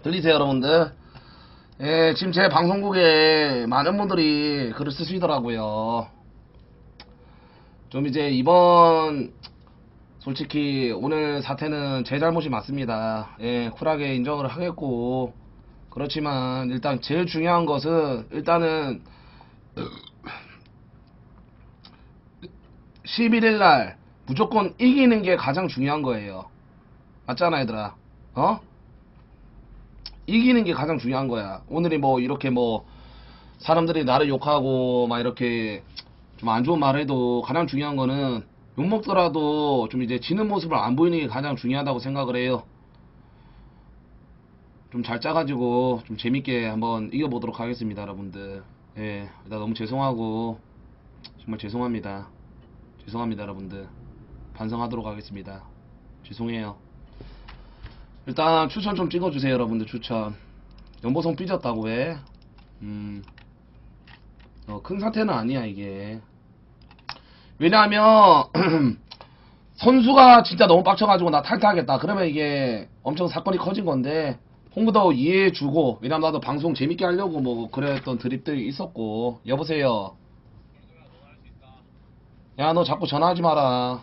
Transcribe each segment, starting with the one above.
들리세요, 여러분들? 예, 지금 제 방송국에 많은 분들이 글을 쓰시더라고요. 좀 이제 이번 솔직히 오늘 사태는 제 잘못이 맞습니다. 예, 쿨하게 인정을 하겠고, 그렇지만 일단 제일 중요한 것은 일단은 11일날 무조건 이기는 게 가장 중요한 거예요. 맞잖아, 얘들아. 어? 이기는 게 가장 중요한 거야. 오늘이 뭐 이렇게 뭐 사람들이 나를 욕하고 막 이렇게 좀 안 좋은 말 해도 가장 중요한 거는 욕먹더라도 좀 이제 지는 모습을 안 보이는 게 가장 중요하다고 생각을 해요. 좀 잘 짜가지고 좀 재밌게 한번 이겨보도록 하겠습니다, 여러분들. 예, 일단 너무 죄송하고 정말 죄송합니다. 죄송합니다, 여러분들. 반성하도록 하겠습니다. 죄송해요. 일단 추천 좀 찍어주세요, 여러분들. 추천. 연보성 삐졌다고 해. 큰 사태는 아니야 이게. 왜냐하면 선수가 진짜 너무 빡쳐가지고 나 탈퇴하겠다 그러면 이게 엄청 사건이 커진 건데, 홍보도 이해해주고, 왜냐면 나도 방송 재밌게 하려고 뭐 그랬던 드립들이 있었고. 여보세요. 야, 너 자꾸 전화하지 마라.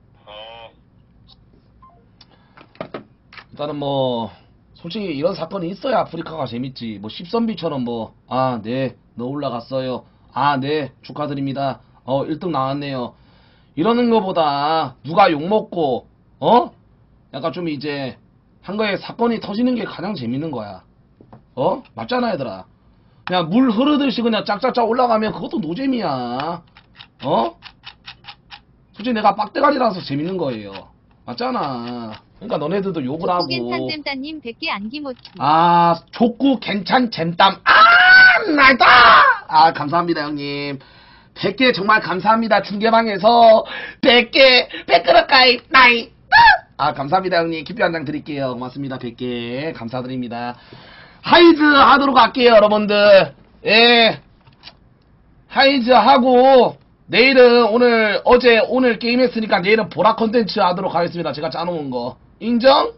일단은 뭐 솔직히 이런 사건이 있어야 아프리카가 재밌지. 뭐 십선비처럼 뭐 아 네 너 올라갔어요, 아 네 축하드립니다, 1등 나왔네요 이러는 거보다 누가 욕먹고 약간 좀 이제 한 거에 사건이 터지는 게 가장 재밌는 거야. 맞잖아, 얘들아. 그냥 물 흐르듯이 그냥 짝짝짝 올라가면 그것도 노잼이야. 솔직히 내가 빡대가리라서 재밌는 거예요. 맞잖아. 그러니까 너네들도 욕을 하고. 괜찮 잼따님 100개 안기모치. 아, 족구 괜찮 잼땀. 나이다. 감사합니다, 형님. 100개 정말 감사합니다. 중계방에서 100개 100그릇 가이 나이. 감사합니다, 형님. 기표 한 장 드릴게요. 고맙습니다. 100개 감사드립니다. 하이즈 하도록 할게요, 여러분들. 예, 하이즈 하고 내일은 오늘 게임 했으니까 내일은 보라 컨텐츠 하도록 하겠습니다. 제가 짜놓은 거 인정?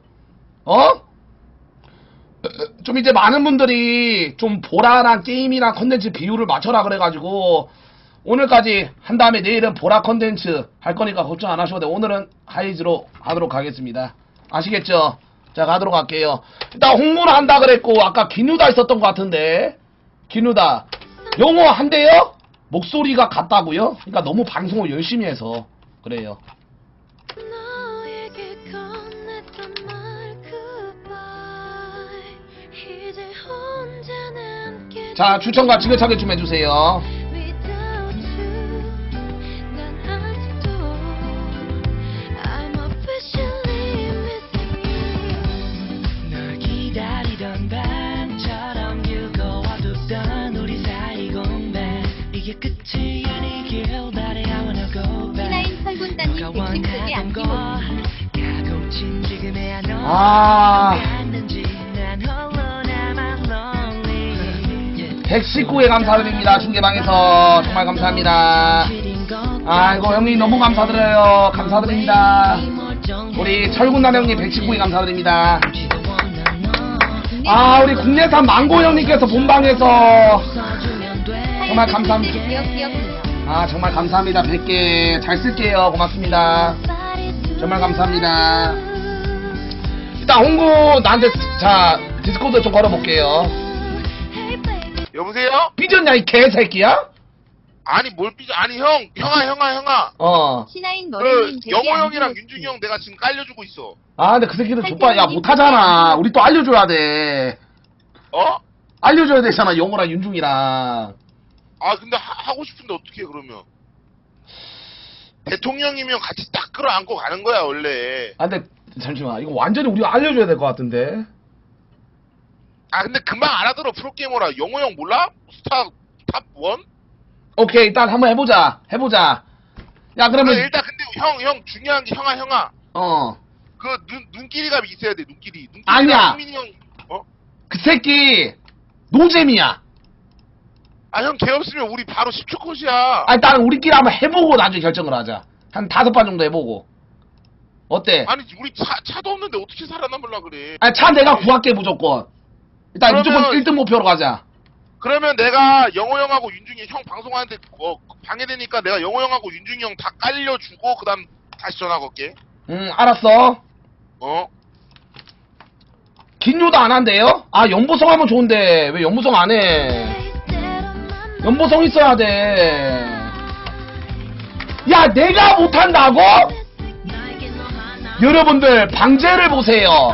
좀 이제 많은 분들이 좀 보라랑 게임이랑 컨텐츠 비율을 맞춰라 그래가지고 오늘까지 한 다음에 내일은 보라 컨텐츠 할 거니까 걱정 안 하셔도 돼. 오늘은 하이즈로 하도록 하겠습니다. 아시겠죠? 자, 가도록 할게요. 일단 홍보를 한다 그랬고, 아까 기누다 있었던 것 같은데, 기누다 영어 한대요? 목소리가 같다고요? 그러니까 너무 방송을 열심히 해서 그래요. 자, 추천과 지긋하게 좀 해주세요. 신하인 설군따님 110개 안기모치. 119회 감사드립니다. 중계방에서 정말 감사합니다. 아이고 형님 너무 감사드려요. 감사드립니다. 우리 철군단 형님 119회 감사드립니다. 우리 국내산 망고 형님께서 본방에서 정말 감사합니다. 정말 감사합니다. 100개 잘 쓸게요. 고맙습니다. 정말 감사합니다. 일단 홍보 나한테 자 디스코드 좀 걸어볼게요. 여보세요? 삐졌냐 이 개새끼야? 아니 뭘 삐져? 아니 형아. 신하인 머리님 100개 영호 형이랑 안기모치. 윤중이 형 내가 지금 깔려주고 있어. 근데 그 새끼들 족발 야 못하잖아. 우리 또 알려줘야 돼. 알려줘야 되잖아, 영호랑 윤중이랑. 근데 하고 싶은데 어떻게 그러면? 대통령이면 같이 딱 끌어안고 가는 거야 원래. 근데 잠시만, 이거 완전히 우리가 알려줘야 될 것 같은데. 근데 금방 알아들어. 프로게이머라. 영호 형 몰라? 스타 탑 1? 오케이, 일단 한번 해보자. 야, 그러면 그래, 일단 근데 형 중요한 게 형아. 그 눈길이가 있어야 돼. 눈길이. 아니야. 흥민이 형. 그 새끼 노잼이야. 형 걔 없으면 우리 바로 10초 컷이야. 일단 우리끼리 한번 해보고 나중에 결정을 하자. 한 5판 정도 해보고. 어때? 아니 우리 차도 없는데 어떻게 살아남으려 그래? 차 내가 구할게 무조건. 일단 그러면- 무조건 1등 목표로 가자. 그러면 내가 영호 형하고 윤중이 형 방송하는데 방해되니까 내가 영호 형하고 윤중이 형 다 깔려주고 그다음 다시 전화 걸게. 알았어. 긴요도 안 한대요? 아, 연보성 하면 좋은데 왜 연보성 안 해? 연보성 있어야 돼. 야, 내가 못한다고? 여러분들 방제를 보세요.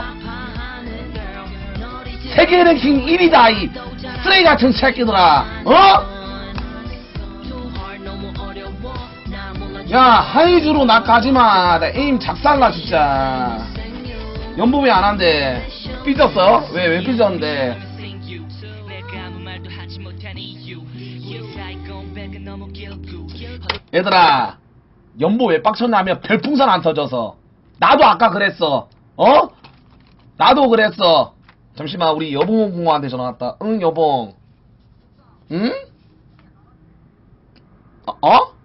세계 랭킹 1위다 이 쓰레기 같은 새끼들아. 야, 하이주로 나까지마. 나 에임 작살나 진짜. 연보 왜 안 한대? 삐졌어? 왜 삐졌는데? 얘들아, 연보 왜 빡쳤냐면 별풍선 안 터져서. 나도 아까 그랬어. 나도 그랬어. 잠시만, 우리 여봉 공호한테 전화 왔다. 응, 여봉. 응? 어?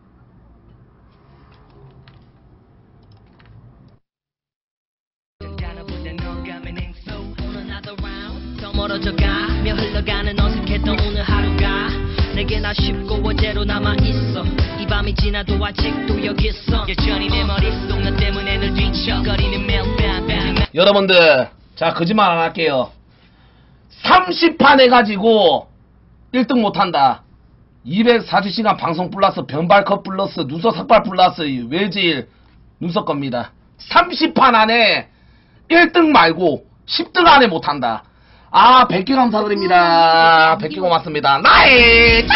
멀어져가며 흘러가는 어색했던 오늘 하루가 내겐 아쉽고 어제로 남아있어. 이 밤이 지나도 아직도 여기 있어. 여전히 내 머릿속 너 때문에 늘 뒤척거리는 매일 밤. 여러분들, 자, 거짓말 안 할게요. 30판 해가지고 1등 못한다. 240시간 방송 플러스 변발컷 플러스 눈썹 삭발 플러스 외질 눈썹 겁니다. 30판 안에 1등 말고 10등 안에 못한다. 아, 100개 감사드립니다. 100개 고맙습니다. 나이!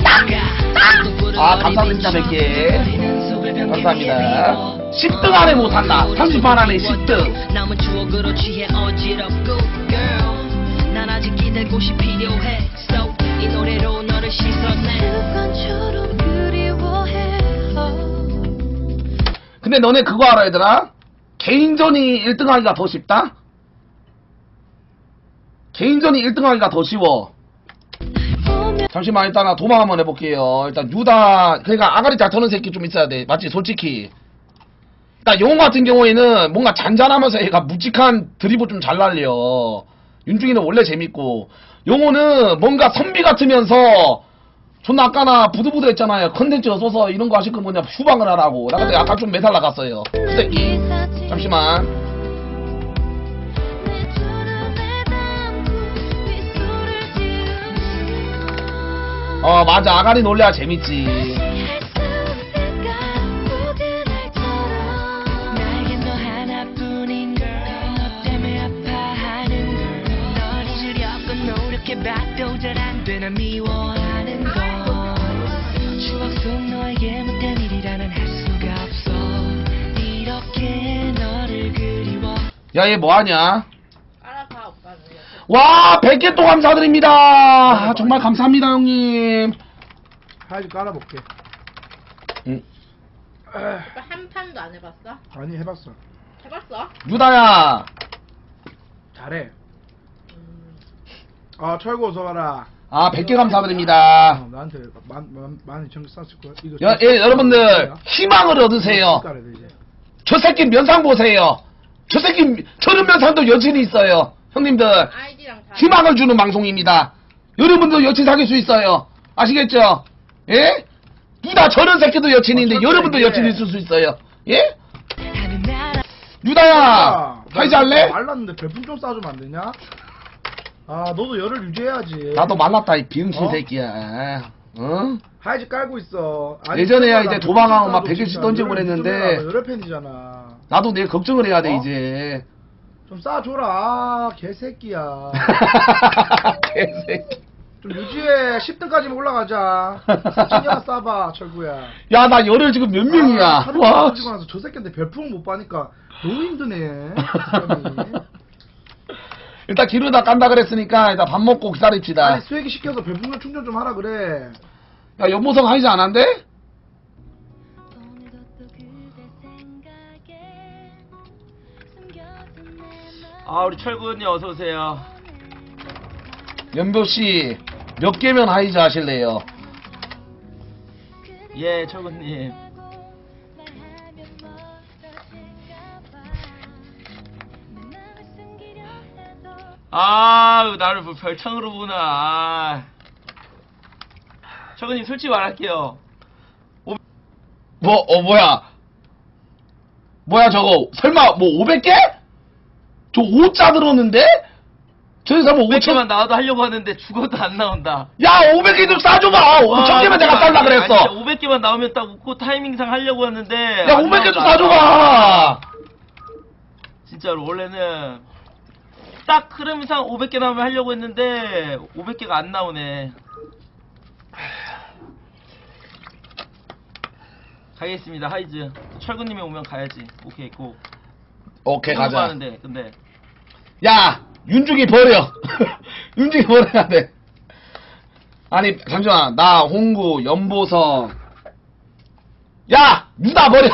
아, 감사드립니다. 100개. 감사합니다. 10등 안에 못한다. 30판 안에 10등. 남은 추억으로 취해 어지럽고 girl 난 아직 기댈 곳이 필요해. So 이 노래로 너를 씻어내. 습관처럼 그리워해. 근데 너네 그거 알아 얘들아? 개인전이 1등 하기가 더 쉽다? 개인전이 1등 하기가 더 쉬워. 잠시만, 일단 나 도망 한번 해볼게요. 일단 유다, 그러니까 아가리 잘 터는 새끼 좀 있어야 돼. 맞지? 솔직히. 일단 영웅 같은 경우에는 뭔가 잔잔하면서 얘가 묵직한 드리블 좀 잘 날려. 윤중이는 원래 재밌고, 영호는 뭔가 선비 같으면서 존나 아까나 부들부들 했잖아요. 컨텐츠를 써서 이런 거 하실 거 뭐냐 후방을 하라고. 나 근데 아까 좀 매달 나갔어요. 그 새끼. 잠시만. 맞아. 아가리 놀래야 재밌지. 나에겐 너 하나뿐인 girl. 너 때문에 아파하는 girl. 널 잊으려고 노력해봐도 잘 안 되나 미워하는 걸. 추억 속 너에게 못된 일이라는 할 수가 없어. 이렇게 너를 그리워. 야, 얘 뭐하냐? 알아봐 오빠는. 와, 100개 또 감사드립니다. 아, 정말 감사합니다, 형님. 하이즈 깔아볼게. 응. 오빠 한 판도 안 해봤어? 아니 해봤어. 해봤어? 유다야. 잘해. 아 철구 어서 와라. 아, 100개 감사드립니다. 나한테 많이 정기 쌌을 거야. 이거 여러분들, 희망을 얻으세요. 깔아야 돼, 이제. 저 새끼 면상 보세요. 저 새끼, 저런 면상도 여친이 있어요. 형님들, 아이디랑 다. 희망을 주는 방송입니다. 여러분도 여친 사귈 수 있어요. 아시겠죠? 예? 유다 저런 새끼도 여친인데 여러분도 이게. 여친 있을 수 있어요. 예? 하는 나라. 유다야, 하이즈 할래? 말랐는데 별풍 좀 싸주면 안 되냐? 아 너도 열을 유지해야지. 나도 말랐다, 이 비응신 어? 새끼야. 응? 하이즈 깔고 있어. 예전에야 철구야, 이제 도망가고 막 별풍 100개씩 진짜 던지고 열을 그랬는데. 유지 좀 해라. 열혈 팬이잖아. 나도 내일 걱정을 해야 돼, 어? 이제. 좀 싸줘라. 아, 개새끼야. 개새끼. 좀 유지해. 10등까지만 올라가자. 신경 싸봐, 철구야. 야, 나 열흘 지금 몇 명이야. 하루 와. 던지고 나서 저 새끼한테 별풍 못 받으니까 너무 힘드네. 사람이. 일단 기르다 깐다 그랬으니까 일단 밥 먹고 기다립시다. 아니 수액이 시켜서 별풍력 충전 좀 하라 그래. 야, 연보성 하이즈 안 한대? 아 우리 철구님 어서 오세요. 연보씨, 몇 개면 하이즈 하실래요? 예 철구님. 아, 나를 뭐 별창으로 보나. 아. 철근님 솔직히 말할게요. 뭐야 저거 설마 뭐 500개? 저 5자 들었는데? 저기 설마 500개만 5천? 나와도 하려고 하는데 죽어도 안 나온다. 야 500개 좀 싸줘봐. 5,000개만 내가 쌀라 그랬어. 500개만 나오면 딱 웃고 타이밍상 하려고 했는데. 야 500개 좀 싸줘봐. 진짜로 원래는 딱 흐름상 500개 나오면 하려고 했는데 500개가 안 나오네. 가겠습니다. 하이즈. 철구님이 오면 가야지. 오케이 고. 오케이 가자. 하는데 근데 야 윤중이 버려. 윤중이 버려야 돼. 아니 잠시만 나 홍구 연보성. 야 유다 버려.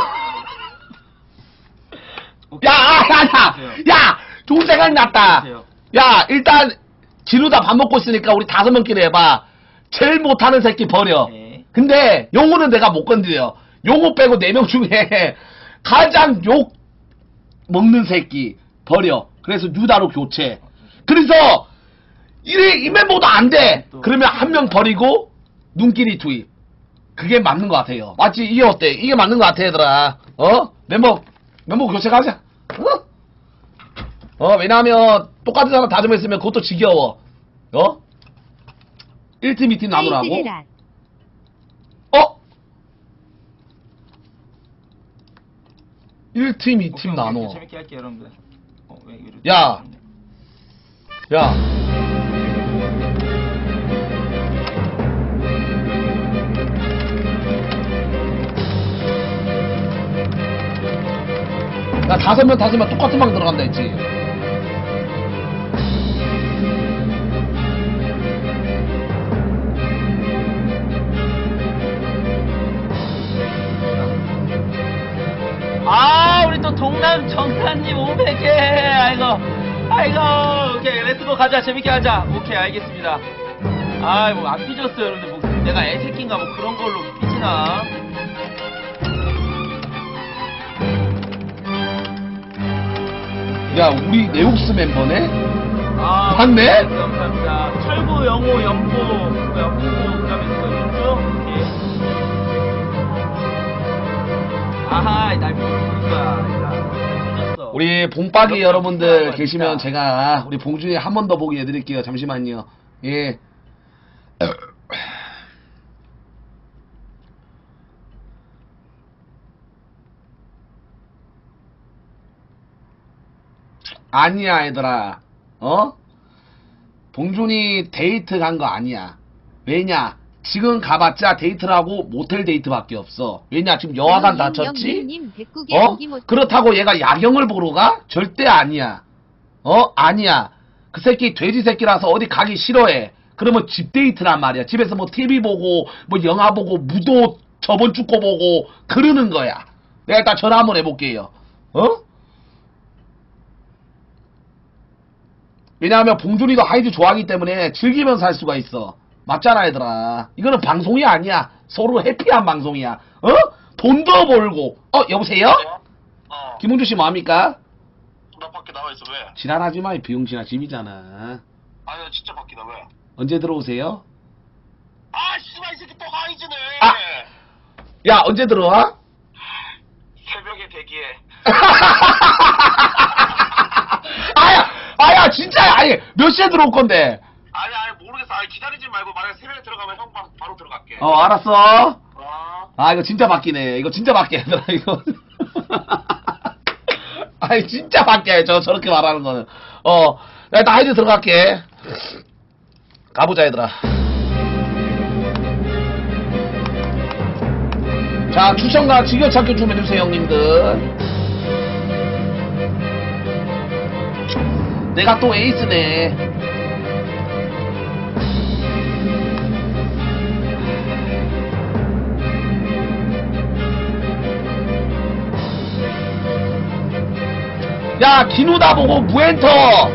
야 좋은 생각 났다. 야 일단 진우다 밥 먹고 있으니까 우리 5명끼리 해봐. 제일 못하는 새끼 버려. 네. 근데 용호는 내가 못 건드려. 용호 빼고 4명 중에 가장 욕 먹는 새끼 버려. 그래서 유다로 교체. 그래서 이 멤버도 안 돼. 그러면 한 명 버리고 눈길이 투입. 그게 맞는 것 같아요. 맞지? 이게 어때? 이게 맞는 것 같아 얘들아. 멤버 교체 가자. 왜냐하면 똑같은 사람 다짐했으면 그것도 지겨워. 1팀 2팀 나누라고. 하이즈리라. 1팀 2팀 나눠. 재밌게 할게요 여러분들. 왜 이러지? 야. 나 5명 똑같은 방 들어간다 했지. 아, 우리 또 동남 정사님 500개. 아이고. 오케이, 렛츠고 가자. 재밌게 하자. 오케이, 알겠습니다. 아, 뭐 안 삐졌어요, 여러분들. 뭐 내가 애새끼인가 뭐 그런 걸로 삐지나? 야, 우리 네옥스 멤버네? 아, 맞네? 감사합니다. 철구, 영호, 연보, 홍보, 그다음에 윤주. 오케이. 아하, 날 모르는 거야. 우리 봉박이 여러분들 계시면 제가 우리 봉준이 한 번 더 보기 해드릴게요. 잠시만요. 예. 아니야 얘들아. 봉준이 데이트 간 거 아니야. 왜냐? 지금 가봤자 데이트를 하고 모텔 데이트밖에 없어. 왜냐? 지금 여하간 다쳤지? 그렇다고 얘가 야경을 보러 가? 절대 아니야. 아니야. 그 새끼 돼지 새끼라서 어디 가기 싫어해. 그러면 집 데이트란 말이야. 집에서 뭐 TV 보고 뭐 영화 보고 무도 저번 주 거 보고 그러는 거야. 내가 일단 전화 한번 해볼게요. 왜냐하면 봉준이도 하이즈 좋아하기 때문에 즐기면서 할 수가 있어. 맞잖아 얘들아. 이거는 방송이 아니야. 서로 해피한 방송이야. 돈도 벌고. 여보세요? 김홍주씨 뭐합니까? 나 밖에 나와있어. 왜? 지랄하지 마. 이 비용신아 집이잖아. 아니야 진짜 밖이다. 왜? 언제 들어오세요? 아 씨발 이 새끼 또 하이즈네. 야 언제 들어와? 새벽에 대기해. 아야 진짜야. 아니 몇 시에 들어올 건데? 아니 모르겠어. 기다리지 말고 만약에 새벽에 들어가면 형 바로 들어갈게. 알았어. 이거 진짜 바뀌네. 이거 진짜 바뀌어 얘들아 이거. 아니 진짜 바뀌어. 저렇게 말하는 거는. 나 일단 하이즈 들어갈게. 가보자 얘들아. 자 추천과 즐겨찾기 좀 해주세요 형님들. 내가 또 에이스네. 야 기누다 보고 무엔터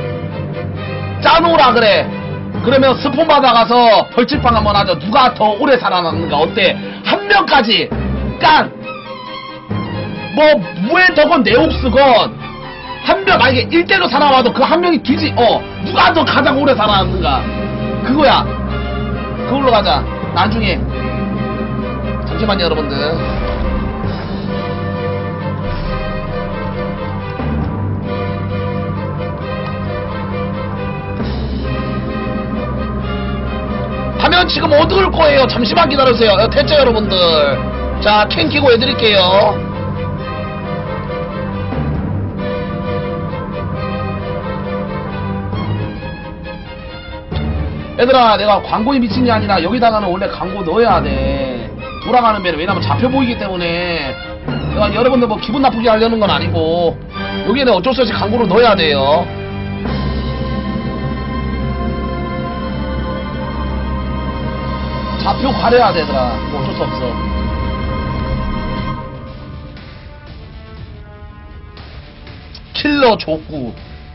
짜놓으라 그래. 그러면 스폰 받아가서 벌칙방 한번 하자. 누가 더 오래 살아남는가. 어때? 한 명까지 깐. 뭐 무엔터건 네옥스건 한 명 만약에 1대1로 살아와도 그 한 명이 누가 더 가장 오래 살아남는가 그거야. 그걸로 가자. 나중에. 잠시만요 여러분들. 화면 지금 어두울 거예요. 잠시만 기다려주세요. 됐죠 여러분들. 자, 캔 키고 해드릴게요. 얘들아, 내가 광고에 미친 게 아니라 여기다가는 원래 광고 넣어야 돼. 돌아가는 배는. 왜냐면 잡혀 보이기 때문에. 내가 여러분들 뭐 기분 나쁘게 하려는 건 아니고 여기에는 어쩔 수 없이 광고를 넣어야 돼요. 좌표 가려야 되더라. 뭐 어쩔 수 없어. 킬러 족구.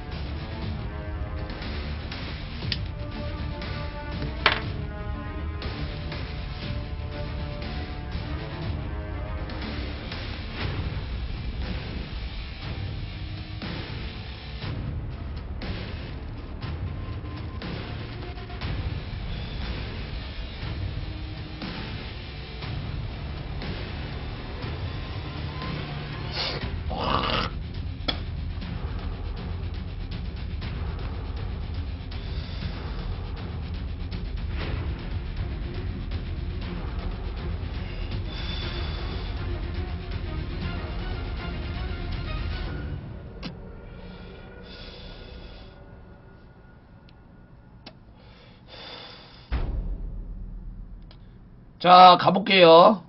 자, 가볼게요.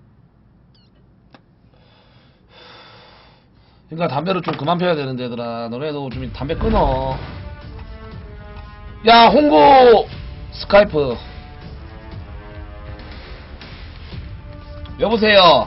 그러니까 담배를 좀 그만 펴야 되는데 얘들아. 너네도 좀 담배 끊어. 야, 홍고 스카이프. 여보세요.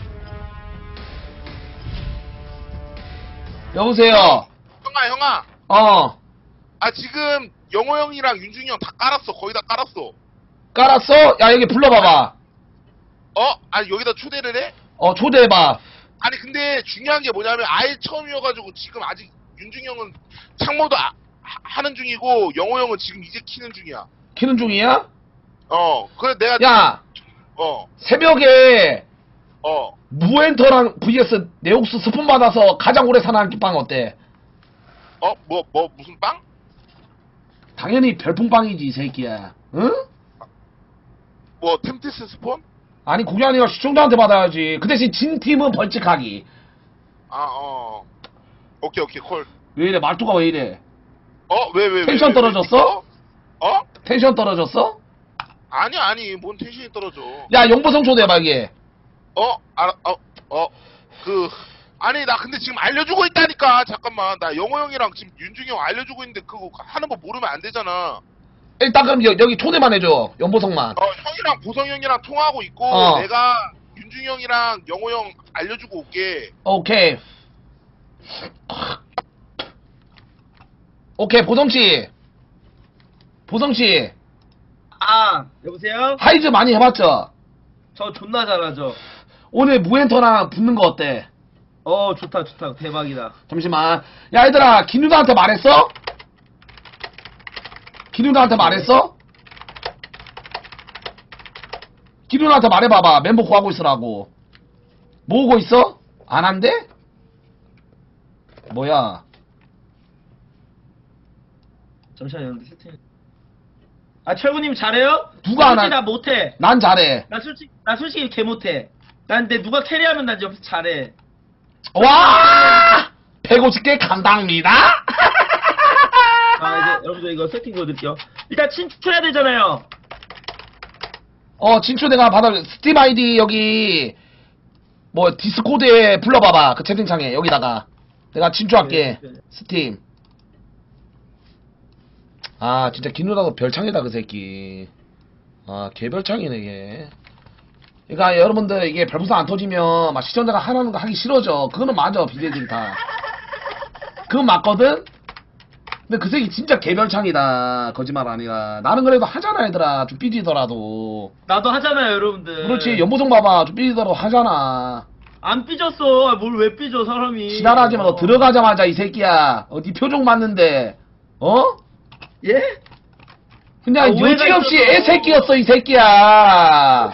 여보세요. 형아. 어. 아 지금 영호 형이랑 윤중이 형 다 깔았어. 거의 다 깔았어. 깔았어? 야, 여기 불러봐봐. 아니 여기다 초대를 해? 초대해봐. 아니 근데 중요한 게 뭐냐면 아예 처음이어가지고 지금 아직 윤중이 형은 창모도 하는 중이고 영호 형은 지금 이제 키는 중이야. 키는 중이야? 그래 내가 야. 새벽에 무엔터랑 vs 네옥스 스폰 받아서 가장 오래 사는 빵 어때? 무슨 빵? 당연히 별풍빵이지 이 새끼야. 응? 템테스 스폰? 아니 그게 아니라 시청자한테 받아야지. 그 대신 진 팀은 벌칙하기. 오케이 콜. 왜 이래 말투가 왜 이래? 왜 텐션 떨어졌어? 어? 텐션 떨어졌어? 아니 뭔 텐션이 떨어져. 야 용보성 초대해봐 이게. 아니 나 근데 지금 알려주고 있다니까. 잠깐만 나 영호 형이랑 지금 윤중이 형 알려주고 있는데 그거 하는 거 모르면 안 되잖아. 일단 그럼 여기 초대만 해줘. 연보성만. 형이랑 보성 형이랑 통화하고 있고 내가 윤중이 형이랑 영호 형 알려주고 올게. 오케이 보성씨. 보성씨 여보세요? 하이즈 많이 해봤죠? 저 존나 잘하죠. 오늘 무엔터랑 붙는 거 어때? 좋다 대박이다. 잠시만. 야 얘들아 김유다한테 말했어? 김유다한테 말했어? 김유다한테 말해봐봐. 멤버 구하고 있으라고. 모으고 있어? 안 한대? 뭐야? 잠시만요. 세팅. 철구님 잘해요? 누가 안 솔직히 하- 나 못해. 난 잘해. 나 솔직히 개 못해. 난 근데 누가 캐리하면 난 옆에서 잘해. 와! 150개 감당합니다. 이제 여러분들 이거 세팅 보여드릴게요. 일단 친추해야 되잖아요. 진초 내가 받아. 스팀 아이디 여기 뭐 디스코드에 불러봐봐. 그 채팅창에 여기다가 내가 친추할게. 네. 스팀. 진짜 김누다도 별창이다 그 새끼. 개별창이네 이게. 그러니까 여러분들 이게 별풍선 안 터지면 막 시청자가 하라는 거 하기 싫어져. 그거는 맞아 BJ들이 다. 그건 맞거든. 근데 그 새끼 진짜 개별창이다. 거짓말 아니라. 나는 그래도 하잖아 얘들아. 좀 삐지더라도. 나도 하잖아요 여러분들. 그렇지. 연보성 봐봐. 좀 삐지더라도 하잖아. 안 삐졌어. 뭘 왜 삐져 사람이. 지랄하지 마. 너 들어가자마자 이 새끼야. 네 표정 맞는데. 어? 예? 그냥 오해가 여지없이 있어서. 애새끼였어 이 새끼야.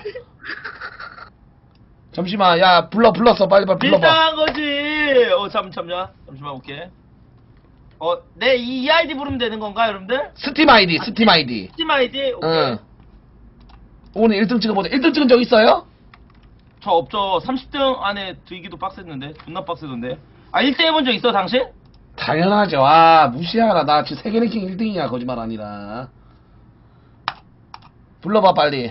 잠시만. 야 불렀어. 빨리 불러봐. 밀당한 거지. 잠시만 오케이. 내 이 아이디 부르면 되는 건가 여러분들? 스팀 아이디. 스팀 아이디. 스팀 아이디. 오케이. 응. 오늘 1등 찍어보자. 1등 찍은 적 있어요? 저 없죠. 30등 안에 들기도 빡셌는데. 존나 빡세던데. 1등 해본 적 있어 당신? 당연하죠. 아 무시하라. 나 지금 세계 랭킹 1등이야. 거짓말 아니라. 불러봐 빨리.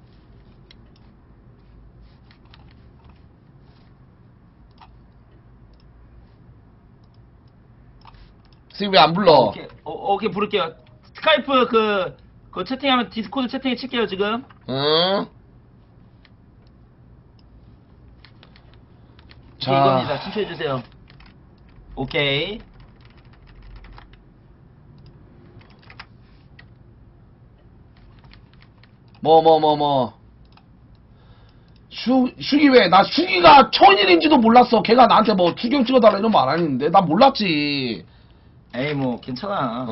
지금 왜 안 불러? 오케이 부를게요. 스카이프 그 채팅하면 디스코드 채팅에 칠게요 지금. 응? 오케이, 이겁니다. 친추해주세요. 오케이. 슈기 왜? 나 슈기가 천일인지도 몰랐어. 걔가 나한테 뭐 추경 찍어달라 이런 말 안 했는데. 나 몰랐지. 에이 뭐 괜찮아.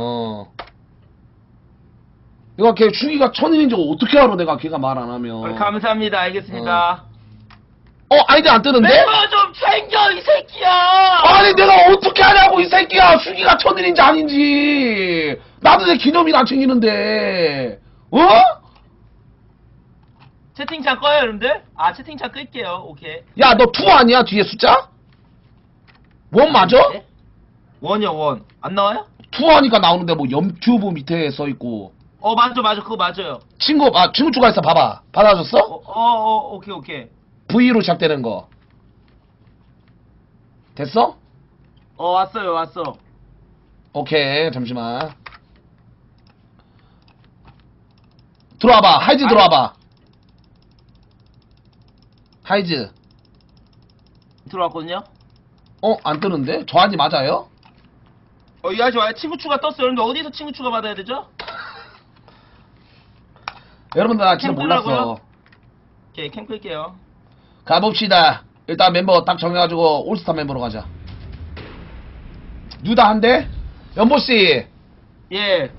내가 걔 슈기가 천일인지 어떻게 알아 내가 걔가 말 안 하면. 감사합니다. 알겠습니다. 아이디 안 뜨는데? 멤버 좀 챙겨 이 새끼야. 아니 내가 어떻게 하냐고 이 새끼야. 슈기가 천일인지 아닌지. 나도 내 기념일 안 챙기는데. 어? 채팅창 꺼요 여러분들? 채팅창 끌게요. 오케이. 야 너 투 아니야 뒤에 숫자? 원 맞아? 네? 원이요 원. 안 나와요? 투 하니까 나오는데 뭐 염튜브 밑에 써있고. 맞아 그거 맞아요. 친구 추가했어. 봐봐. 받아줬어? 오케이. V로 시작되는 거. 됐어? 왔어. 오케이. 잠시만. 들어와봐. 하이즈 들어와봐. 하이즈. 들어왔거든요. 안 뜨는데? 저 아니 맞아요? 이 아저씨 와요. 친구 추가 떴어요. 여러분들 어디서 친구 추가 받아야 되죠? 여러분들 나 진짜 캠 몰랐어. 끄라고요? 오케이 캠 끌게요. 가봅시다. 일단 멤버 딱 정해가지고 올스타 멤버로 가자. 누다 한대? 연보씨 예.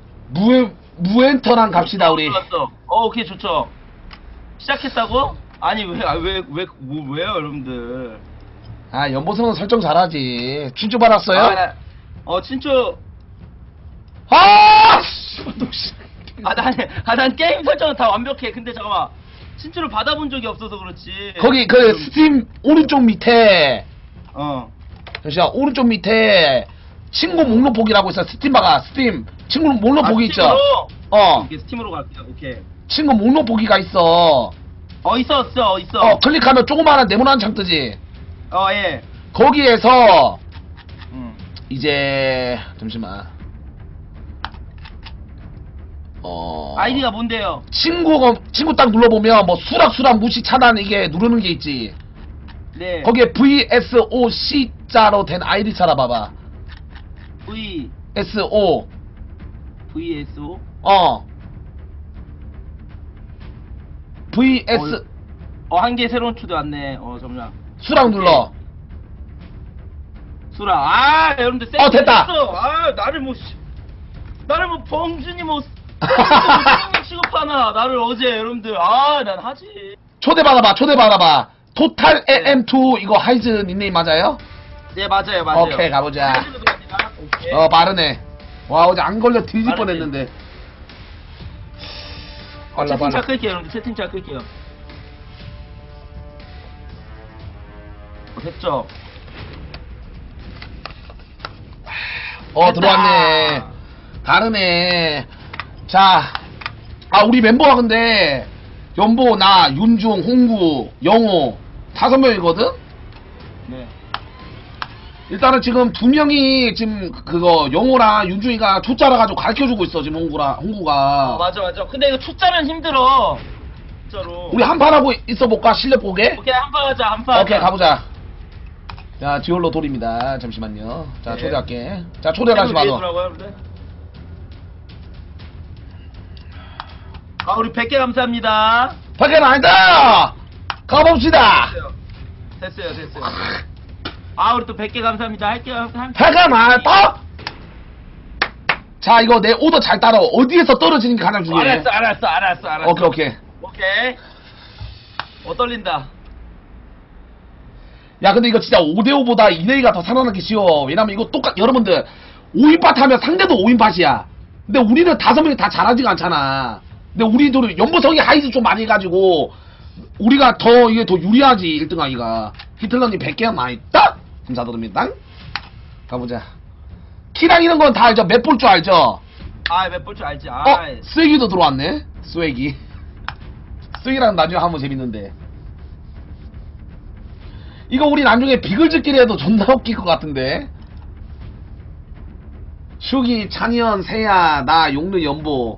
무엔터랑 갑시다 우리. 들어왔어. 오케이 좋죠. 시작했다고? 아니 왜요 여러분들? 연보성은 설정 잘하지. 친추 받았어요? 친추. 난 게임 설정은 다 완벽해. 근데 잠깐만. 친추를 받아본 적이 없어서 그렇지. 거기 스팀 오른쪽 밑에 잠시만 오른쪽 밑에 친구 목록 보기라고 있어. 스팀 봐가. 스팀 친구 목록 보기 있죠? 이게 스팀으로 갈게요. 오케이. 친구 목록 보기가 있어. 있어. 클릭하면 조그마한 네모난 창 뜨지? 예. 거기에서 이제 잠시만 아이디가 뭔데요? 친구 딱 눌러보면 뭐 수락 무시 차단 이게 누르는 게 있지. 네. 거기에 VSOC자로 된 아이디 찾아봐봐. VSO. VS. 한 개 새로운 추대 왔네. 잠시만. 수락 눌러. 수락. 여러분들 됐다. 나를 뭐 범준이 뭐 취급하나. 나를 어제 여러분들. 난 하지. 초대 받아봐. 토탈 AM2 이거 하이즈 닉네임 맞아요? 네 맞아요. 오케이 가보자. 오케이. 빠르네. 와 어제 안 걸려 뒤질 빠르네. 뻔했는데. 채팅창 끌게요 여러분들. 채팅창 끌게요. 됐죠? 들어왔네. 다르네. 자, 우리 멤버가 근데 연보, 나, 윤중, 홍구, 영호 5명이거든? 네. 일단은 지금 2명이 지금 그거 영호랑 윤중이가 초짜라가지고 가르쳐주고 있어 지금 홍구가. 맞아. 근데 이거 초짜면 힘들어. 진짜로. 우리 한판 하고 있어 볼까? 실력 보게? 오케이 한판 하자. 오케이 가보자. 자 듀얼로 돌입니다. 잠시만요. 자 네. 초대할게. 자 초대를 하지 마 너. 우리 100개 감사합니다. 100개는 아니다. 가봅시다. 됐어요. 아, 우리 또 100개 감사합니다. 할게요. 해가 많다. 자, 이거 내 오더 잘 따라. 어디에서 떨어지는 게 가장 중요해. 알았어. 오케이. 떨린다. 야, 근데 이거 진짜 5대5보다 2대2가 더 살아남기 쉬워. 왜냐면 이거 여러분들 5인팟 하면 상대도 5인팟이야. 근데 우리는 5명이 다 잘하지가 않잖아. 근데 우리도 연보성이 하이즈 좀 많이 해가지고 우리가 이게 더 유리하지. 1등하기가. 히틀러님 100개가 많이 있다. 감사드립니다. 가보자. 키랑 이런 건 다 알죠? 맵 볼 줄 알죠? 아, 맵 볼 줄 알지. 스웨기도 들어왔네. 스웨기. 스웨기랑 나중에 하면 재밌는데. 이거 우리 나중에 비글즈끼리 해도 존나 웃길 것 같은데. 슈기, 찬이현, 세야, 나, 용르, 연보.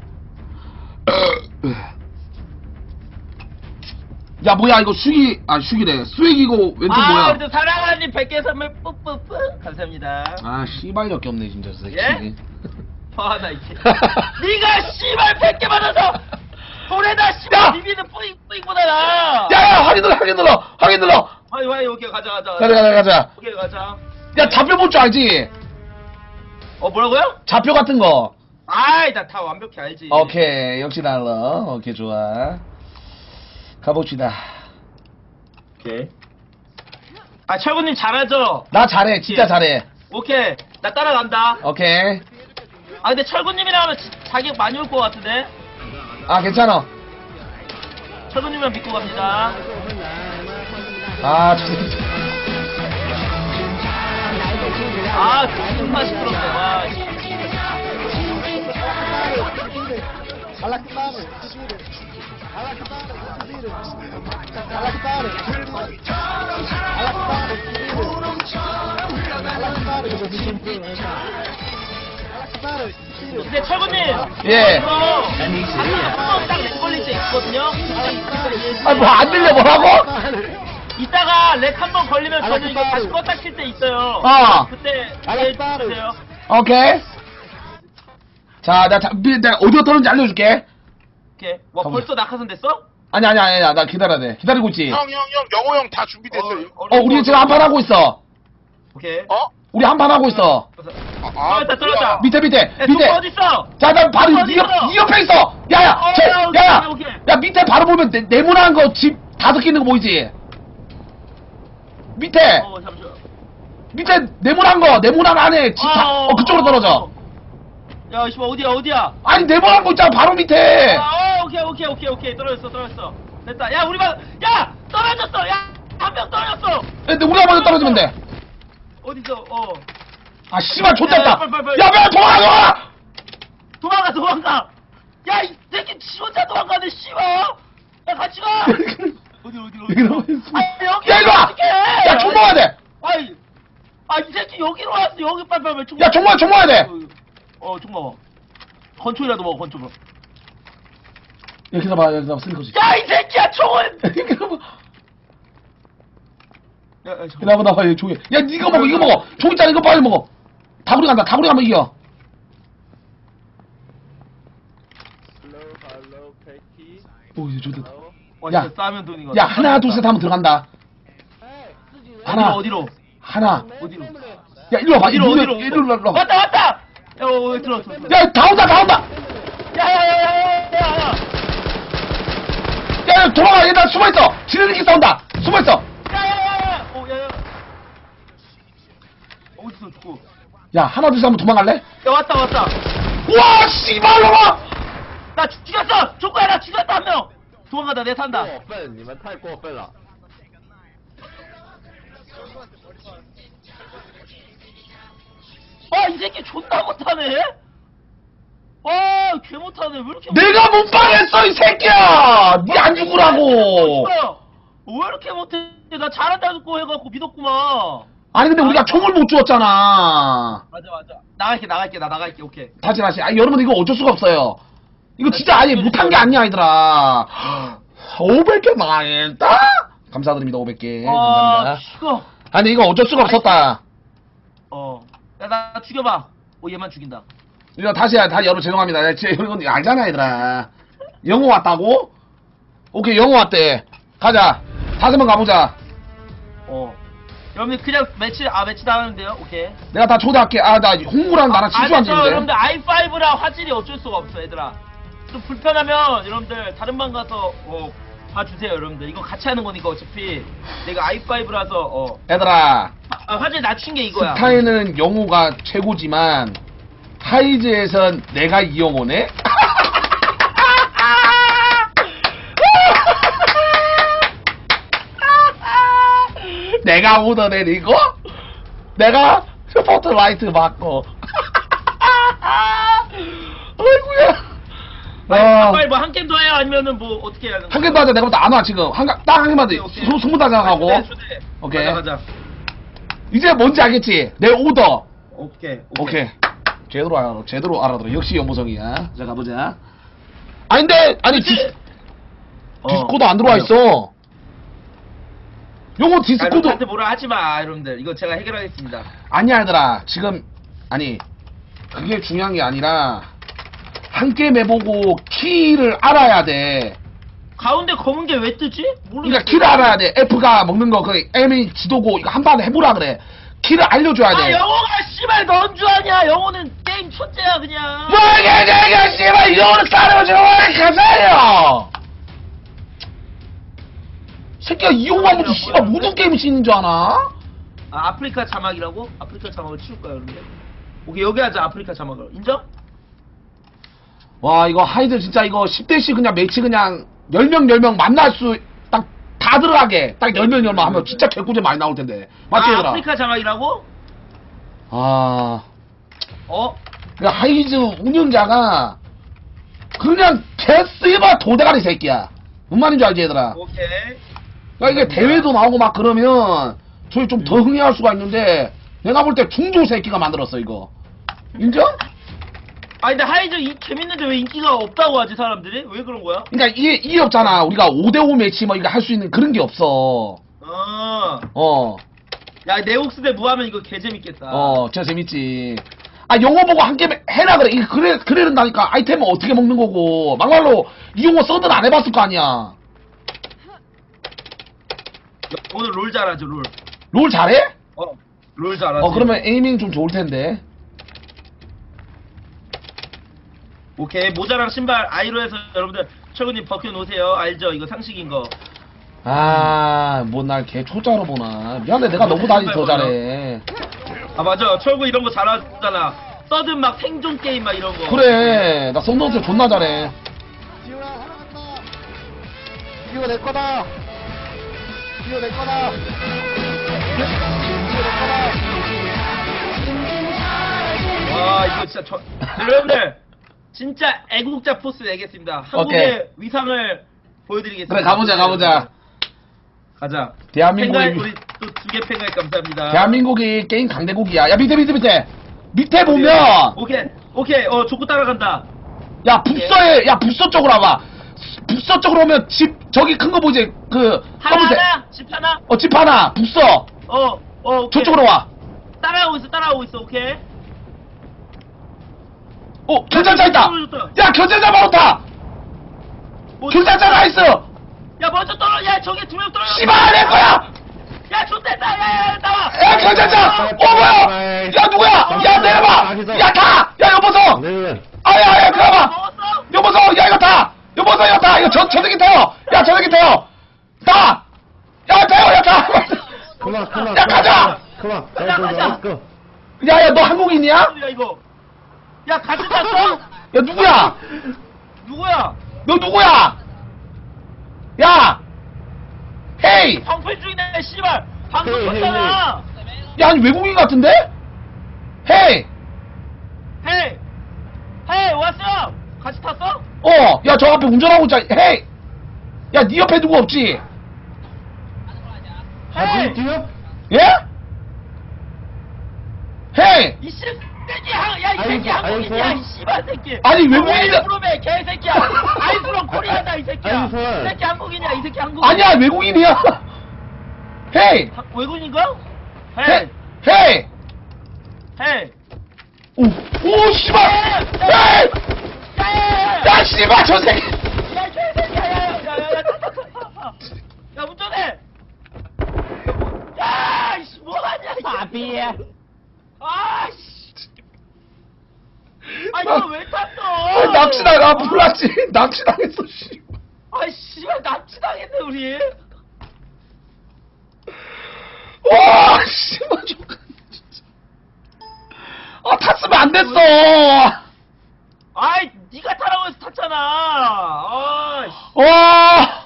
야, 뭐야, 이거 슈기래. 스웨기고, 왼쪽 뭐야? 그래도 사랑하님 100개 선물 뿌뿌뿌. 감사합니다. 아, 씨발 적게 없네, 진짜. 예? 나 이제. 니가 씨발 100개 받아서 돈에다 야! 씨발 비비는 뿌잉뿌잉보다 나. 야, 확인 눌러. 와이, 오케이, 가자. 가자. 오케이, 가자. 야, 좌표 볼 줄 알지? 뭐라고요? 좌표 같은 거. 나 다 완벽히 알지. 오케이, 역시 달러. 오케이, 좋아. 가봅시다. 오케이. 철구님 잘하죠? 나 잘해, 진짜 잘해. 오케이, 나 따라간다. 오케이. 근데 철구님이랑 하면 자격 많이 올 것 같은데? 아, 괜찮아. 철구님만 믿고 갑니다. 아, 정말 시끄럽네. 와. 근데 철구님. 예. 한번딱 렉 걸릴 때 있거든요. 아, 뭐 안 들려, 뭐라고? 이따가 렉 한 번 걸리면 저는 이거 다시 껐다 킬 때 있어요. 그때 해주세요. 오케이. 자, 내가 어디가 떨어진지 알려줄게. 오케이. 와, 벌써 낙하산 됐어? 아니, 나 기다려야 돼. 기다리고 있지. 형, 영호 형 다 준비됐어요. 우리 지금 한판 하고 있어. 오케이. 우리 한판 하고 있어. 떨어졌다. 밑에. 누구 어딨어? 자, 난 바로 네 옆에 있어. 야야, 오케이. 야, 밑에 바로 보면 네모난 거 집 5개 있는 거 보이지? 밑에. 잠시만. 밑에 네모난 안에 집 그쪽으로 떨어져. 야, 씨발 어디야? 아니, 네모난 거 있잖아, 바로 밑에. 오케이. 떨어졌어. 됐다. 야, 떨어졌어. 야, 한 명 떨어졌어. 근데 우리가 먼저 떨어지면 돼. 어디서? 아, 씨발, 좋됐다. 빨리. 야, 빨리 도망가! 도망가. 야, 이 새끼 지 혼자 도망가네, 씨발. 야, 같이 가. 어디? 여기. 야, 이리 와! 어떡해. 야, 총 먹어야 돼! 이 새끼 여기로 왔어. 여기 빨리 총. 야, 총 먹어야 돼! 총 먹어. 건초이라도 먹어, 건초. 여기서 봐, 슬리커지. 야, 이 새끼야, 총은! 나봐, 얘 종이. 야, 이거 먹어. 종 있잖아, 이거 빨리 먹어. 다구리 가면 이겨. 오, 이제 좋다. 야, 진짜 싸면 돈이가. 야, 하나, 둘, 셋 하면 들어간다. 하나. 어디로? 하나. 어디로? 야, 일로 와봐. 어디로? 일로 와. 왔다! 야, 들어왔어. 야, 다 온다! 야. 야, 돌아가. 얘 나 숨어있어. 지네들끼리 싸운다. 숨어있어. 야. 어디서 죽고? 야, 하나, 둘, 셋 하면 도망갈래? 야, 왔다. 와, 씨발, 놈아! 나 죽였어! 조커야, 나 죽였다, 한 명! 도망가다, 내 산다. 你们太过分了。 이 새끼 존나 못하네? 개 못하네. 왜 이렇게 내가 못 방했어, 이 새끼야! 니 안 죽으라고! 왜 이렇게 못해? 나 잘한다고 해갖고 믿었구만. 아니, 근데 우리가 총을 못 주었잖아. 맞아. 나갈게, 오케이. 다시. 여러분, 이거 어쩔 수가 없어요. 이거 진짜 아니, 못한 게 아니야, 얘들아. 500개 망했다? 감사드립니다, 500개. 감사합니다. 죽어. 아니, 이거 어쩔 수가 없었다. 야, 나 죽여봐. 얘만 죽인다. 이거 다시 여러분 죄송합니다. 진짜 이건 알잖아, 얘들아. 영호 왔다고? 오케이, 영호 왔대. 가자. 5명 가보자. 여러분들 그냥 매치 나가는데요. 오케이. 내가 다 초대할게. 아, 나 홍구랑 나랑 친구 안 되는데. 여러분들 i5랑 화질이 어쩔 수가 없어, 얘들아. 좀 불편하면 여러분들 다른 방 가서 봐주세요, 여러분들. 이거 같이 하는 거니까 어차피 내가 i5라서 얘들아, 화질 낮춘 게 이거야. 스타에는 영호가 최고지만 하이즈에선 내가 이영호네? 내가 오더 내리고 내가 스포트라이트 받고 어이구야. 빨리 뭐 한 게임 더 해요? 아니면은 뭐 어떻게 해야 되는 한 개도 하자. 내가 볼 때 안 와 지금. 딱 한 개만 더. 승부 다장하고. 오케이. 가자. 이제 뭔지 알겠지? 내 오더. 오케이. 제대로 알아들어. 역시 연보성이야. 자 가보자. 아닌데 아니 디스코드 안 들어와 있어. 요거 디스코드. 한테 뭐라 하지 마, 여러분들. 이거 제가 해결하겠습니다. 아니야 얘들아. 지금 아니 그게 중요한 게 아니라 한 게임 해보고 키를 알아야 돼. 가운데 검은 게 왜 뜨지? 그러니까 키를 알아야 돼. F가 먹는 거 그래. M이 지도고 이거 한 번 해보라 그래. 키를 알려줘야 돼. 영호가 씨발 넌 줄 아냐? 영호는 게임 천재야 그냥. 뭐 이게 내가 씨발 이거를 따르면 정말 감사해요. 새끼야 이용만 보지 씨발 모든 게임이 씻는 줄 아나? 아프리카 자막이라고? 아프리카 자막을 치울까요, 여러분들? 오케이, 여기 하자. 아프리카 자막을. 인정? 와 이거 하이들 진짜 이거 10대씩 그냥 매치 그냥 10명 만날 수 딱 다 들어가게 딱 10명 하면 진짜 개꿀잼 많이 나올 텐데 맞지 얘들아? 아프리카 자막이라고? 그 하이즈 운영자가 그냥 개쓰바 도대가리 새끼야. 뭔 말인지 알지 얘들아? 오케이. 그러니까 이게 대회도 나오고 막 그러면 저희 좀 더 흥행할 수가 있는데 내가 볼 때 중조 새끼가 만들었어 이거. 인정? 근데 하이즈 재밌는데 왜 인기가 없다고 하지 사람들이? 왜 그런 거야? 그러니까 이게 없잖아. 우리가 5대5 매치 뭐 이거 할 수 있는 그런 게 없어. 야, 네옥스 대 무하면 이거 개 재밌겠다. 진짜 재밌지. 영어 보고 한 게임 해라 그래. 이거 그래는다니까. 아이템은 어떻게 먹는 거고. 막말로 이 용어 써든 안 해봤을 거 아니야. 오늘 롤 잘하죠, 롤. 롤 잘해? 롤 잘하지. 그러면 에이밍 좀 좋을 텐데. 오케이, 모자랑 신발 아이로에서 여러분들 철구님 벗겨놓으세요. 알죠? 이거 상식인 거. 뭐 날 개 초짜로 보나. 미안해 내가 너무 다니 더 잘해. 맞아. 철구 이런 거 잘하잖아. 서든 막 생존 게임 막 이런 거. 그래 나 썬더스 존나 잘해. 이거 내 거다. 이거 내 거다. 와, 이거 진짜 여러분들 진짜 애국자 포스 내겠습니다. 한국의 오케이. 위상을 보여드리겠습니다. 그래 가보자. 가자. 대한민국이 팬가입 우리 또 2개 팬가입 감사합니다. 대한민국이 게임 강대국이야. 야 밑에 보면 오케이. 족구 따라간다. 야 북서 쪽으로 와봐. 북서 쪽으로 오면 집 저기 큰 거 보이지? 그 검은색. 하나? 집 하나? 집 하나 북서. 오케이. 저쪽으로 와. 따라오고 있어. 오케이. 경찰차 있다. 야 경찰차 바로 타. 경찰차 나이스. 야 먼저 떨어. 야 저기 2명 떨어. 씨발 내 거야. 야 좋댔다. 야 나와. 야 경찰차. 뭐야? 야 누구야? 야 내려봐. 야 타. 야 여보성. 야 그래봐. 먹었어? 여보성. 야 이거 타. 여보성 이거 타. 이거 저 새끼 태워. 야 저 새끼 태워. 타. 야 태워. 야 타. 그만. 야 가자. 그만. 가자. 야 너 한국인이야? 야 이거. 야 같이 탔어? 야 누구야? 누구야? 너 누구야? 야! 헤이! 방패 중이네 씨발. 방금 쳤잖아. 야 아니 외국인 같은데? 헤이! 헤이 왔어. 같이 탔어? 야 저 앞에 운전하고 있자. 헤이! 야 네 옆에 누구 없지? 헤이. 예? 헤이! 이 새끼야. 야 이 새끼 한국인이야 이 씨발 새끼. 아니 외국인이다. 아이프롬에 개새끼야. 아이프롬 코리아다 이 새끼야. 이 새끼 한국인이야 이 새끼 한국인. 아니야 외국인이야. 헤이! 외국인인가? 헤이! 오 씨발! 헤이! 야 씨발 저 새끼! 야 개새끼야. 야 운전해. 야 예. 아씨. 아 이거 왜 탔어? 납치당하 플라치 납치당했어 씨. 아 씨발 납치당했네 우리. 와 씨발 좀 아 탔으면 안 됐어. 아이 네가 타라고 해서 탔잖아. 아. 와.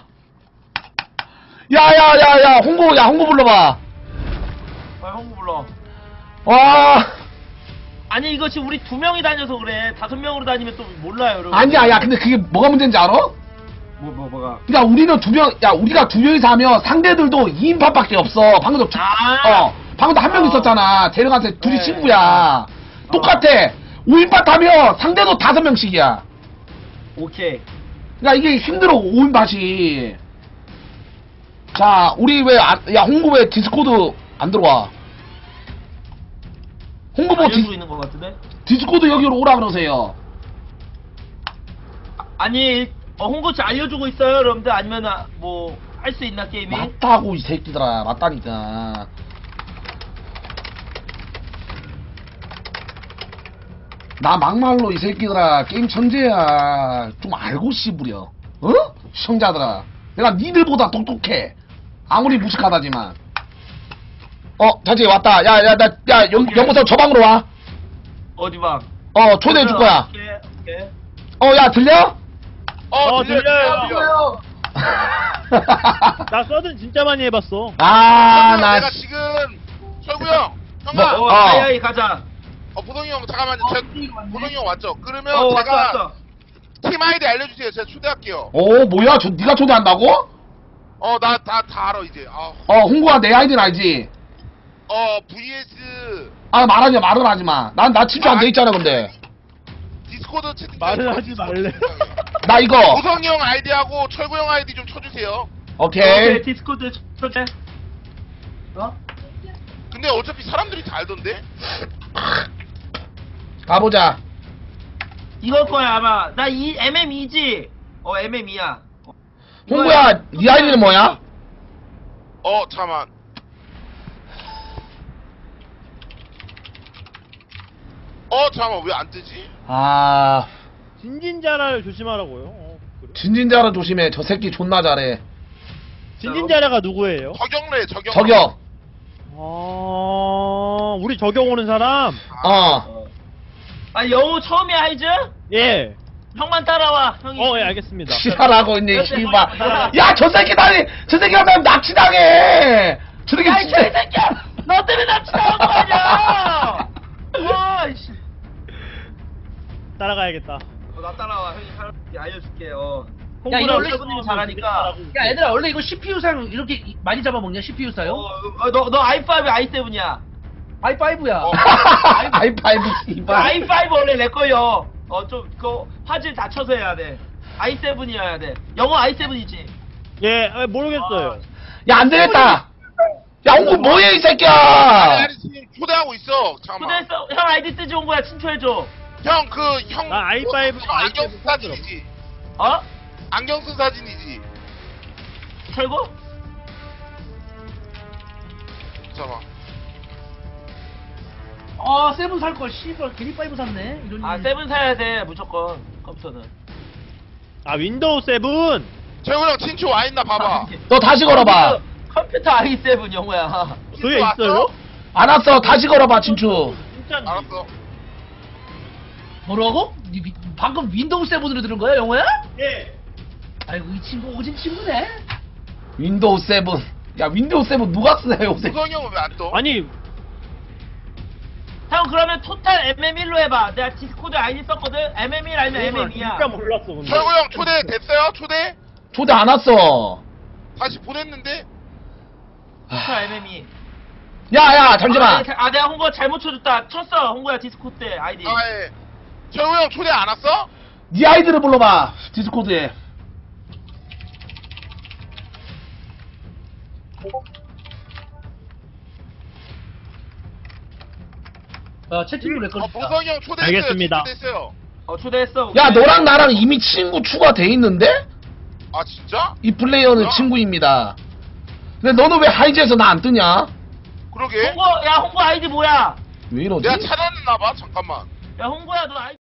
야야야야 홍보 불러봐. 아 홍보 불러. 와. 아니 이거 지금 우리 2명이 다녀서 그래. 5명으로 다니면 또 몰라요 여러분. 아니야 야 근데 그게 뭐가 문제인지 알아? 뭐가? 그러니까 우리는 2명 야 우리가 2명이서 하면 상대들도 2인팟밖에 없어. 방금도 방금도 한 명 있었잖아. 데려가서 둘이 네. 친구야. 똑같아. 5인팟 하면 상대도 5명씩이야. 오케이. 그러니까 이게 힘들어 5인팟이. 자 우리 왜 야 홍보 왜 디스코드 안 들어와? 홍보 뭐 알려주고 있는 것 같은데? 디스코드 여기로 오라 그러세요. 아니 홍보치 알려주고 있어요 여러분들. 아니면 뭐 할 수 있나 게임이? 맞다고 이 새끼들아 맞다니까. 나 막말로 이 새끼들아 게임 천재야. 좀 알고 씨부려. 어? 시청자들아 내가 니들보다 똑똑해. 아무리 무식하다지만. 자지 왔다. 야 연구소 저 방으로 와. 어디 봐. 초대해 줄 거야. 오케이. 야 들려? 들려요. 나 서든 진짜 많이 해봤어. 나 내가 지금 철구 형, 뭐, 형아. 야야이 가자. 보성이 형 잠깐만요. 보성이 형 왔죠? 그러면 왔어 제가 왔어. 팀 아이디 알려주세요. 제가 초대할게요. 뭐야? 네가 초대한다고? 나 다 알아 이제. 홍구야 내 아이디는 알지? vs 말은 하지 마. 나 친추 안 돼 있잖아 근데. 디스코드 채팅. 말을 하지 말래. 나 이거. 보성이 형 아이디하고 철구 형 아이디 좀 쳐주세요. 오케이. 디스코드 초대. 근데 어차피 사람들이 다 알던데. 가보자. 이걸 거야 아마. 나 이 MME지. MME야. 홍구야 네 아이디는 뭐야? 잠깐만. 잠깐만 왜 안 뜨지? 진진자라를 조심하라고요. 그래. 진진자로 조심해. 저 새끼 존나 잘해. 진진자라가 누구예요? 저격. 저격. 우리 저격 오는 사람? 영호 처음이야 하이즈? 예. 형만 따라와. 형이. 예, 알겠습니다. 지랄하고 있네 씨발. 야 저 새끼 저 새끼 하면 납치당해. 저 새끼 야이 진짜. 새끼야. 너 때문에 납치당한 거 아니야. 와이씨. 따라가야겠다. 나 따라와. 형이 사람들이 알려줄게. 야, 이거 원래 철구님이 잘하니까. 야 얘들아 원래 이거 CPU상 이렇게 많이 잡아먹냐 CPU사요? 너 i5, i7이야. i5야 i5 씨발. i5 원래 내 거요. 좀 화질 낮춰서 해야 돼. i7이어야 돼. 영어 i7이지. 예, 모르겠어요. 야 안 되겠다. 야 홍구 뭐해 이 새끼야. 아니 지금 초대하고 있어. 잠깐만. 초대했어. 형 아이디 뜨지 온 거야. 친추해줘. 형 나 i5, 안경 쓴 사진이지. 안경 쓴 사진이지. 철구? 잠깐만. 세븐 살걸 씨발 괜히 5 샀네 이런 세븐 사야 돼 무조건 컴퓨터는. 윈도우 7. 철구 형 친추 와 있나 봐봐. 너 다시 걸어봐. 컴퓨터 i7 영호야. 그게 있어요? 안 왔어. 다시 걸어봐 친추. 진짜. 알았어. 뭐라고? 방금 윈도우 7으로 들은 거야 영호야? 예. 아이고 이 친구 오진 친구네. 윈도우 7. 야 윈도우 7 누가 쓰네 요새. 보성이 형은 왜 안 떠? 아니, 형 그러면 토탈 MM1로 해봐. 내가 디스코드 아이디 썼거든. MM1 아니면 MM2야. 진짜 몰랐어, 근데. 철구 형 초대 됐어요? 초대? 초대 안 왔어. 다시 보냈는데? 토탈 MM2. 야야 잠시만. 내가 홍보 잘못 쳐줬다. 쳤어 홍보야 디스코드 때 아이디. 예. 철구 형 초대 안 왔어? 네 아이디를 불러봐 디스코드에. 채팅으로 레코드. 보성이 형 초대했어요. 알겠습니다. 초대했어요. 초대했어. 야 너랑 나랑 이미 친구 추가돼 있는데? 아 진짜? 이 플레이어는 뭐야? 친구입니다. 근데 너는 왜 하이즈에서 나 안 뜨냐? 그러게. 홍고, 야, 홍고 아이디 뭐야? 왜 이러지? 내가 찾아냈나봐. 잠깐만. 야, 홍고야, 너 아이디